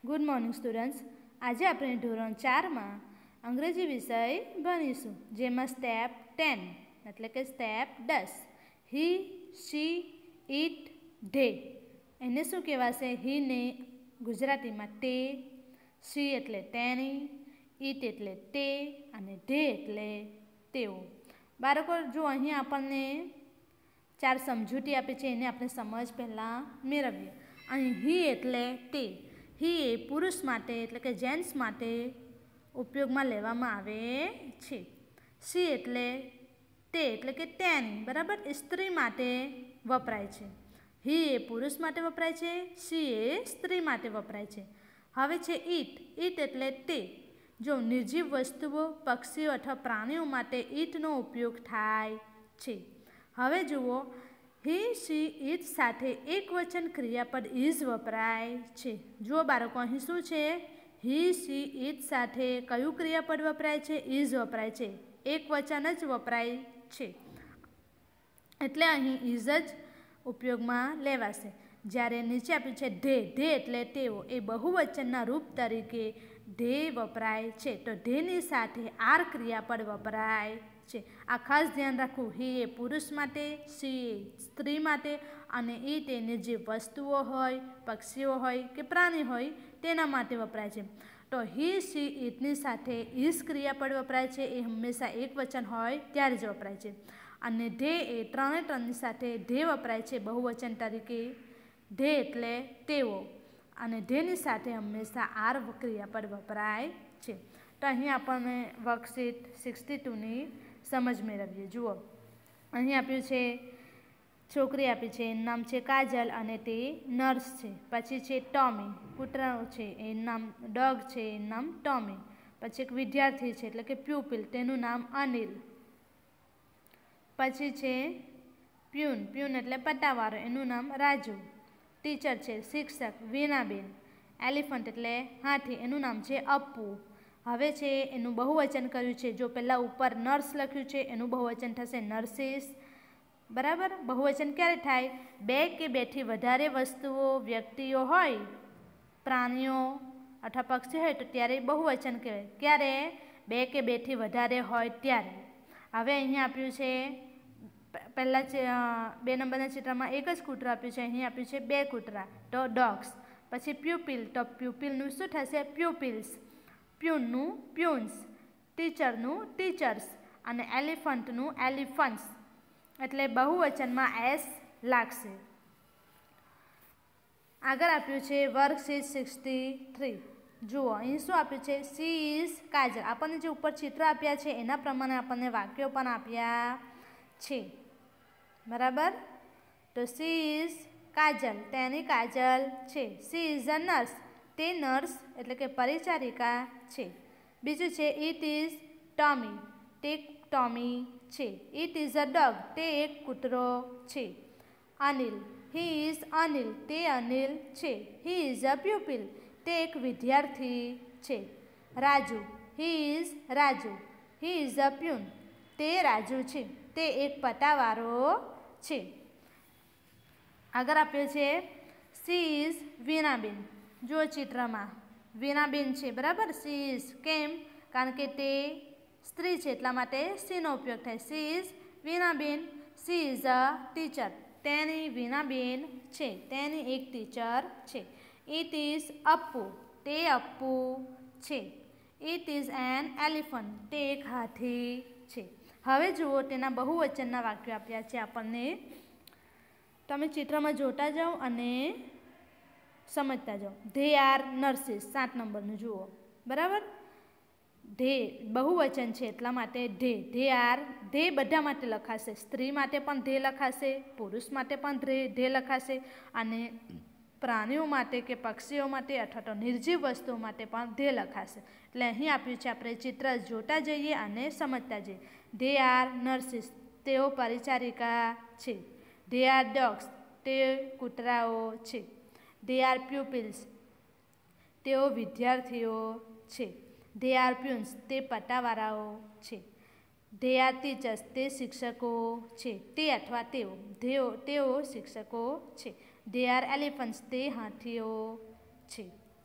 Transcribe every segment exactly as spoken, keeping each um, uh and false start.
Good morning students. आज આપણે ધોરણ ચાર માં અંગ્રેજી વિષય ભણીશું, જેમાં સ્ટેપ ટેન એટલે કે સ્ટેપ દસ હી, શી, ઇટ, ધે એને શું કહેવાશે? હીને ગુજરાતીમાં તે, શી એટલે તેણી, ઇટ એટલે તે અને ધે એટલે તેઓ. બાળકો જો અહીં આપણને ચાર સમજૂતી આપી છે, એને આપણે સમજ પહેલાં મેળવીએ. અહીં હી એટલે તે. હી એ પુરુષ માટે એટલે કે જેન્ટ્સ માટે ઉપયોગમાં લેવામાં આવે છે. શી એટલે તે એટલે કે તેની, બરાબર, સ્ત્રી માટે વપરાય છે. હી એ પુરુષ માટે વપરાય છે, શી એ સ્ત્રી માટે વપરાય છે. હવે છે ઇટ. ઇટ એટલે તે. જો નિર્જીવ વસ્તુઓ, પક્ષીઓ અથવા પ્રાણીઓ માટે ઇટનો ઉપયોગ થાય છે. હવે જુઓ, હી, શી, ઇટ સાથે એક વચન ક્રિયાપદ ઇઝ વપરાય છે. જુઓ બાળકો, અહીં શું છે? હી, શી, ઇટ સાથે કયું ક્રિયાપદ વપરાય છે? ઇઝ વપરાય છે. એક વચન જ વપરાય છે, એટલે અહીં ઇઝ જ ઉપયોગમાં લેવાશે. જ્યારે નીચે આપ્યું છે ધે. ધે એટલે તેઓ. એ બહુવચનના રૂપ તરીકે ધે વપરાય છે, તો ધેની સાથે આર ક્રિયાપદ વપરાય છે. આ ખાસ ધ્યાન રાખવું. હી એ પુરુષ માટે, શી એ સ્ત્રી માટે અને ઇટ એને જે વસ્તુઓ હોય, પક્ષીઓ હોય કે પ્રાણી હોય તેના માટે વપરાય છે. તો હી, શી, ઇટની સાથે ઇઝ ક્રિયાપદ વપરાય છે. એ હંમેશા એક વચન હોય ત્યારે જ વપરાય છે. અને ધે એ ત્રણે ત્રણની સાથે ધે વપરાય છે બહુવચન તરીકે. ધે એટલે તેઓ અને ધેની સાથે હંમેશા આર ક્રિયાપદ વપરાય છે. તો અહીં આપણને વર્કશીટ સિક્સટી ટુની સમજ મેળવીએ. જુઓ, અહીં આપ્યું છે છોકરી આપી છે, એનું નામ છે કાજલ અને તે નર્સ છે. પછી છે ટોમી, કૂતરાનું છે, એનું નામ ડોગ છે, એનું નામ ટોમી. પછી એક વિદ્યાર્થી છે એટલે કે પ્યુપિલ, તેનું નામ અનિલ. પછી છે પ્યુન. પ્યુન એટલે પટાવાળો, એનું નામ રાજુ. ટીચર છે શિક્ષક વીણાબેન. એલિફન્ટ એટલે હાથી, એનું નામ છે અપ્પુ. હવે છે એનું બહુવચન કર્યું છે. જો પહેલાં ઉપર નર્સ લખ્યું છે, એનું બહુવચન થશે નર્સિસ, બરાબર. બહુવચન ક્યારે થાય? બે કે બેથી વધારે વસ્તુઓ, વ્યક્તિઓ હોય, પ્રાણીઓ અથવા પક્ષી હોય તો ત્યારે બહુવચન કહેવાય. ક્યારે? બે કે બેથી વધારે હોય ત્યારે. હવે અહીંયા આપ્યું છે પહેલાં છે બે નંબરના ચિત્રમાં એક જ કૂતરો આપ્યું છે, અહીં આપ્યું છે બે કૂતરા, તો ડોગ્સ. પછી પ્યુપિલ, તો પ્યુપિલનું શું થશે? પ્યુપિલ્સ. પ્યુનનું પ્યુન્સ. ટીચરનું ટીચર્સ અને એલિફન્ટનું એલિફન્ટ્સ. એટલે બહુવચનમાં એસ લાગશે. આગળ આપ્યું છે વર્કશીટ સિક્સટી થ્રી. જુઓ, અહીં શું આપ્યું છે? She is Kajal. આપણને જે ઉપર ચિત્ર આપ્યા છે એના પ્રમાણે આપણને વાક્યો પણ આપ્યા છે, બરાબર. તો સી ઇઝ કાજલ, તેની કાજલ છે. સી ઇઝ અ નર્સ, તે નર્સ એટલે કે પરિચારિકા છે. બીજું છે ઇટ ઇઝ ટોમી, તે ટોમી છે. ઇટ ઇઝ અ ડોગ, તે એક કૂતરો છે. અનિલ, હી ઇઝ અનિલ, તે અનિલ છે. હી ઇઝ અ પ્યુપિલ, તે એક વિદ્યાર્થી છે. Raju, he is Raju, he is a peon, તે રાજુ છે, તે એક પટાવાળો છે. આગળ આપ્યો છે સી ઇઝ વીણાબેન. જો ચિત્રમાં વીણાબેન છે, બરાબર. સી ઇઝ, કેમ? કારણ કે તે સ્ત્રી છે એટલા માટે સીનો ઉપયોગ થાય. She is Veenaben. She is a teacher, તેની વીણાબેન છે, તેની એક ટીચર છે. ઇટ ઇઝ અપ્પુ, તે અપ્પુ છે. ઇટ ઇઝ એન એલિફન્ટ, તે એક હાથી છે. હવે જુઓ, તેના બહુવચનના વાક્યો આપ્યા છે આપણને. તમે ચિત્રમાં જોતા જાઓ અને સમજતા જાઓ. ધે આર નર્સિસ, સાત નંબરનું જુઓ, બરાબર. ધે બહુવચન છે એટલા માટે ધે. ધે આર, ધે બધા માટે લખાશે. સ્ત્રી માટે પણ ધે લખાશે, પુરુષ માટે પણ ધે ધે લખાશે અને પ્રાણીઓ માટે કે પક્ષીઓ માટે અથવા તો નિર્જીવ વસ્તુઓ માટે પણ ધે લખાશે. એટલે અહીં આપ્યું છે, આપણે ચિત્ર જોતા જઈએ અને સમજતા જઈએ. ધે આર નર્સિસ, તેઓ પરિચારિકા છે. ધે આર ડોગ્સ, તે કૂતરાઓ છે. ધે આર પ્યુપિલ્સ, તેઓ વિદ્યાર્થીઓ છે. ધે આર પ્યુન્સ, તે પટાવાળાઓ છે. ધે આર ટીચર્સ, તે શિક્ષકો છે. તે અથવા તેઓ, તેઓ તેઓ શિક્ષકો છે. ધે આર એલિફન્ટ્સ, તે હાથીઓ છે.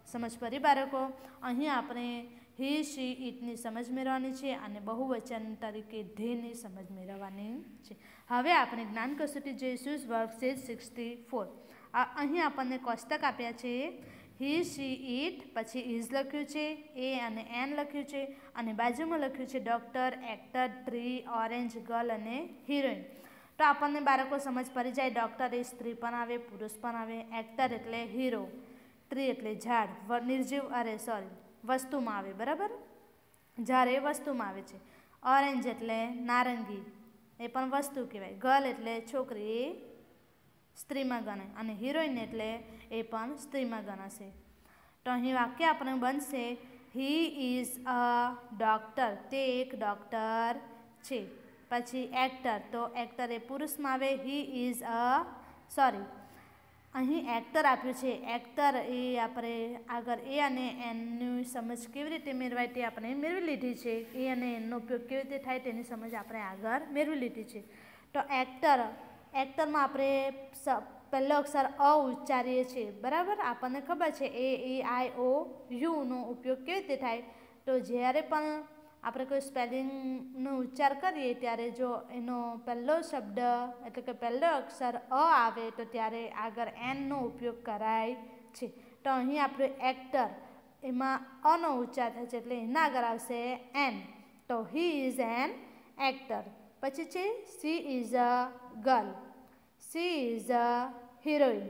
समझ पड़ी बाळको। અહીં આપણે he she it ની સમજ મેળવવાની છે અને બહુવચન તરીકે they ની સમજ મેળવવાની છે। હવે આપણે જ્ઞાન કસોટી જોઈશું વર્કશીટ સિક્સટી ફોર। અહીં આપણને કોષ્ટક આપ્યા છે he she it, પછી is લખ્યું છે, a અને n લખ્યું છે અને બાજુમાં લખ્યું છે doctor, actor, tree, orange, girl અને હિરોઈન। તો આપણને બાળકો સમજ પડી જાય। ડોક્ટર એ સ્ત્રી પણ આવે, પુરુષ પણ આવે, એક્ટર એટલે હીરો, ટ્રી એટલે ઝાડ, નિર્જીવ અરે સોરી વસ્તુમાં આવે, બરાબર, ઝાડ એ વસ્તુમાં આવે છે। ઓરેન્જ એટલે નારંગી, એ પણ વસ્તુ કહેવાય। ગર્લ એટલે છોકરી, એ સ્ત્રીમાં ગણાય અને હિરોઈન એટલે એ પણ સ્ત્રીમાં ગણાશે। તો અહીં વાક્ય આપણે બનશે he is a doctor, તે એક ડૉક્ટર છે। પછી એક્ટર, તો એક્ટર એ પુરુષમાં આવે, he is a સોરી અહીં એક્ટર આપ્યું છે, એક્ટર એ આપણે આગળ એ અને એનની સમજ કેવી રીતે મેળવાય તે આપણે મેળવી લીધી છે। એ અને એનનો ઉપયોગ કેવી રીતે થાય તેની સમજ આપણે આગળ મેળવી લીધી છે। તો એક્ટર, એક્ટરમાં આપણે પહેલો અક્ષર અ ઉચ્ચારીએ છીએ, બરાબર, આપણને ખબર છે એ ઈ આઈ ઓ યુનો ઉપયોગ કેવી રીતે થાય। તો જ્યારે પણ આપણે કોઈ સ્પેલિંગનો ઉચ્ચાર કરીએ ત્યારે જો એનો પહેલો શબ્દ એટલે કે પહેલો અક્ષર અ આવે તો ત્યારે આગળ એનનો ઉપયોગ કરાય છે। તો અહીં આપણે એક્ટર એમાં અનો ઉચ્ચાર થાય છે એટલે એના આગળ આવશે એન, તો હી ઇઝ એન એક્ટર। પછી છે she is a girl, she is a heroine,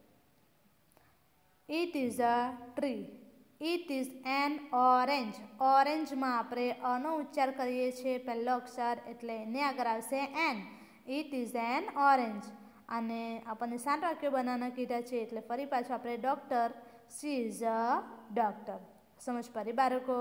it is a tree, it is an orange, ઓરેન્જમાં આપણે અનો ઉચ્ચાર કરીએ છીએ પહેલો અક્ષર એટલે એને આગળ આવશે an, it is an orange. અને આપણને સાત વાક્યો બનાવવાના કીધા છે એટલે ફરી પાછું આપણે doctor, she is a doctor. સમજ પડી બાળકો।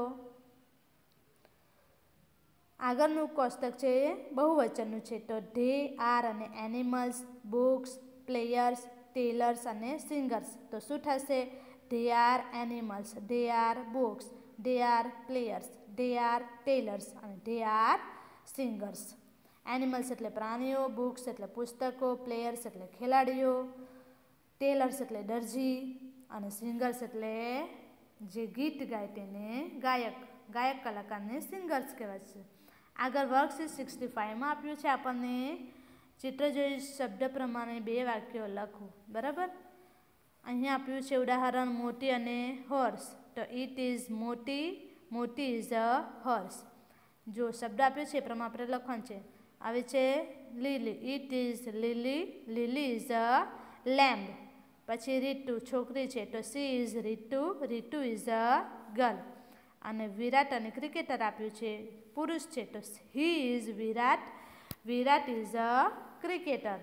આગળનું કોષ્ટક છે બહુવચનનું છે, તો ધે આર અને એનિમલ્સ, બુક્સ, પ્લેયર્સ, ટેલર્સ અને સિંગર્સ। તો શું થશે? They are animals, they are books, they are players, they are tailors અને ધે આર સિંગર્સ। એનિમલ્સ એટલે પ્રાણીઓ, બુક્સ એટલે પુસ્તકો, પ્લેયર્સ એટલે ખેલાડીઓ, ટેલર્સ એટલે દરજી અને સિંગર્સ એટલે જે ગીત ગાય તેને ગાયક, ગાયક કલાકારને સિંગર્સ કહેવાય છે। આગળ વર્કશીટ સિક્સટી ફાઇવમાં આપ્યું છે આપણને ચિત્ર જોઈ શબ્દ પ્રમાણે બે વાક્યો લખો, બરાબર। અહીંયા આપ્યું છે ઉદાહરણ મોટી અને હોર્સ, તો ઇટ ઇઝ મોટી, મોટી ઇઝ અ હોર્સ। જો શબ્દ આપ્યો છે એ પ્રમાણે આપણે લખવાનું છે। આવે છે Lily, it is Lily, Lily is a lamb. પછી રીતુ છોકરી છે, તો she is Ritu, Ritu is a girl. અને વિરાટ અને ક્રિકેટર આપ્યું છે, પુરુષ છે, તો he is Virat, Virat is a cricketer.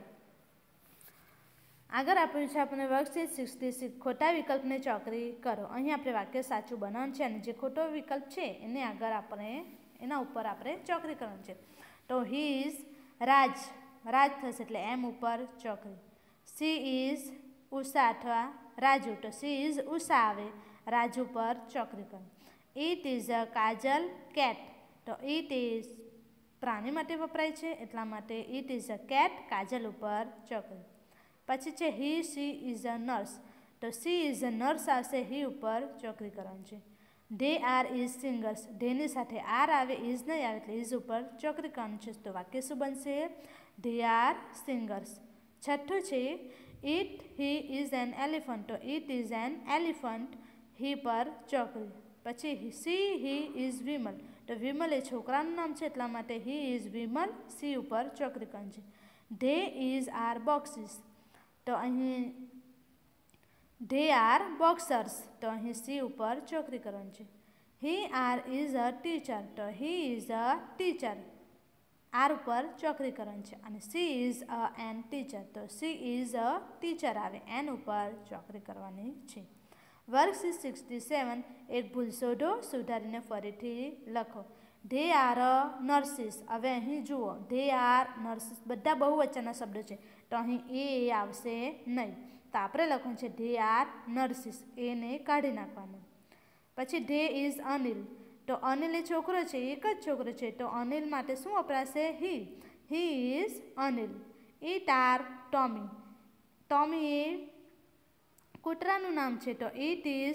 આગળ આપ્યું છે આપણે વર્કશીટ સિક્સટી સિક્સ, ખોટા વિકલ્પને ચોકડી કરો। અહીં આપણે વાક્ય સાચું બનાવવાનું છે અને જે ખોટો વિકલ્પ છે એને આગળ આપણે એના ઉપર આપણે ચોકડી કરવાનું છે। તો હી ઇઝ રાજ, રાજ થશે એટલે એમ ઉપર ચોકડી। સી ઇઝ ઉષા અથવા રાજુ, તો સી ઇઝ ઉષા આવે, રાજુ પર ચોકડી કરો। It is a Kajal cat, તો ઇટ ઇઝ પ્રાણી માટે વપરાય છે એટલા માટે it is a cat, Kajal ઉપર ચોકડી। પછી છે he she is a nurse, તો સી ઇઝ અ નર્સ આવશે, હી ઉપર ચોકડી કરવાની છે। ધે આર ઇઝ સિંગર્સ, ધેની સાથે આર આવે, ઇઝ નહીં આવે એટલે ઇઝ ઉપર ચોકડી કરવાની છે, તો વાક્ય શું બનશે? They are singers. છઠ્ઠું છે it he is an elephant, તો it is an elephant, he પર ચોકડી। પછી સી હી ઇઝ વિમલ, તો વિમલ એ છોકરાનું નામ છે એટલા માટે હી ઇઝ વિમલ, સી ઉપર ચોકડી કરવાની છે। ધે ઇઝ આર બોક્સીસ, તો અહીં ધે આર બોક્સર્સ, તો અહીં સી ઉપર ચોકડી કરવાની છે। He are is a teacher, તો he is a teacher, are ઉપર ચોકડી કરવાની છે। અને she is a an teacher, તો સી ઇઝ અ ટીચર આવે, એન ઉપર ચોકડી કરવાની છે। વર્કશીટ સિક્સટી સેવન, એક ભૂલ શોધો, સુધારીને ફરીથી લખો। ધે આર અ નર્સિસ, હવે અહીં જુઓ ધે આર નર્સિસ બધા બહુવચનના શબ્દો છે તો અહીં એ આવશે નહીં, તો આપણે લખવાનું છે ધે આર નર્સિસ, એને કાઢી નાખવાનું। પછી ધે ઇઝ અનિલ, તો અનિલ એ છોકરો છે, એક જ છોકરો છે, તો અનિલ માટે શું વપરાશે? He, he is Anil. It are Tommy, Tommy એ કૂતરાનું નામ છે, તો ઇટ ઇઝ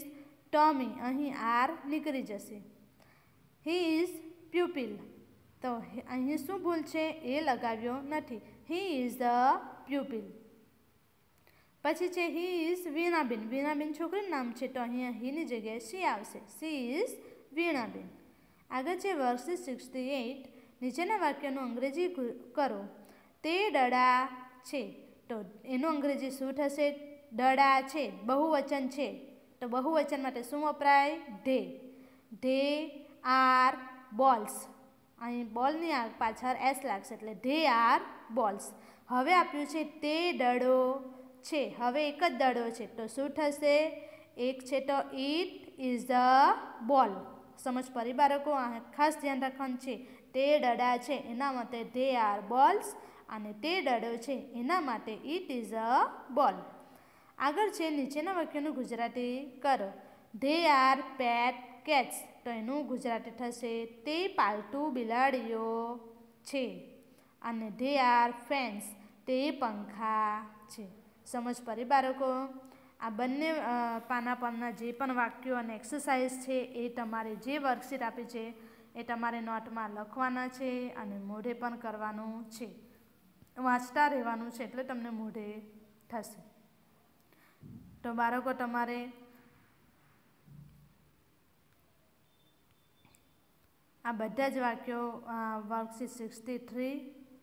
ટોમી, અહીં આર નીકળી જશે. હી ઇઝ પ્યુપિલ, તો અહીં શું ભૂલ છે? એ લગાવ્યો નથી. He is the pupil. પછી છે હી ઇઝ વીણાબેન. વીણાબેન છોકરીનું નામ છે, તો અહીંયા હીની જગ્યાએ સી આવશે. She is Veenaben. આગળ છે વર્કશીટ સિક્સટી એઇટ. નીચેના વાક્યનું અંગ્રેજી કરો. તે દડા છે, તો એનું અંગ્રેજી શું થશે? દડા છે, બહુવચન છે, તો બહુવચન માટે શું વપરાય? ધે. They are balls. અહીં બોલની પાછળ એસ લાગશે એટલે ધે આર બોલ્સ. હવે આપ્યું છે તે દડો છે. હવે એક જ દડો છે, તો શું થશે? એક છે તો ઇટ ઇઝ ધ બોલ. સમજ પડી બાળકો? ખાસ ધ્યાન રાખવાનું છે. તે દડા છે એના માટે ધે આર બોલ્સ, અને તે દડો છે એના માટે ઇટ ઇઝ અ બોલ. આગળ છે નીચેના વાક્યનું ગુજરાતી કરો. ધે આર પેટ કેટ્સ, તો એનું ગુજરાતી થશે તે પાલતુ બિલાડીઓ છે. અને ધે આર ફેન્સ, તે પંખા છે. સમજ પડી બાળકો? આ બંને પાના પરના જે પણ વાક્યો અને એક્સરસાઇઝ છે એ તમારે જે વર્કશીટ આપી છે એ તમારે નોટમાં લખવાના છે અને મોઢે પણ કરવાનું છે. વાંચતા રહેવાનું છે એટલે તમને મોઢે થશે. તો બાળકો તમારે આ બધા જ વાક્યો worksheet sixty three,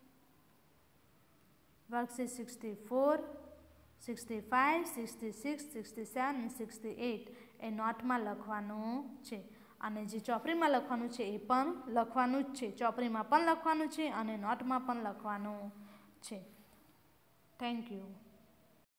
worksheet sixty four, sixty five, sixty six, sixty seven અને સિક્સટી એઇટ એ નોટમાં લખવાનું છે. અને જે ચોપડીમાં લખવાનું છે એ પણ લખવાનું જ છે. ચોપડીમાં પણ લખવાનું છે અને નોટમાં પણ લખવાનું છે. Thank you.